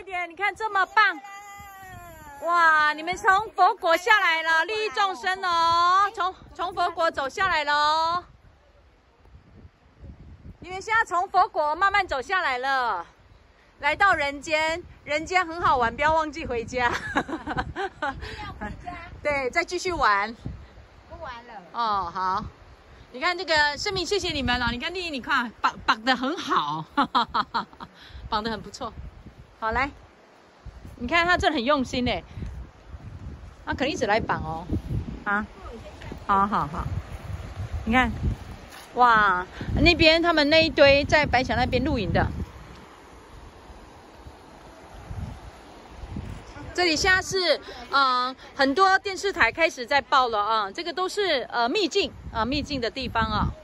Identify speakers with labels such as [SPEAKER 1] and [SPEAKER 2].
[SPEAKER 1] 快点！你看这么棒，哇！你们从佛国下来了，利益众生哦，从佛国走下来了哦。你们现在从佛国慢慢走下来了，来到人间，人间很好玩，不要忘记回家。
[SPEAKER 2] 要回家。
[SPEAKER 1] 对，再继续玩。
[SPEAKER 2] 不玩了。
[SPEAKER 1] 哦，好。你看这个生命，谢谢你们了。你看丽丽，你看绑得很好，绑得很不错。好，来，你看他这很用心呢。他肯定一直来绑哦。啊，好好好。你看，哇，那边他们那一堆在白墙那边露营的。这里现在是很多电视台开始在报了啊，这个都是秘境的地方啊。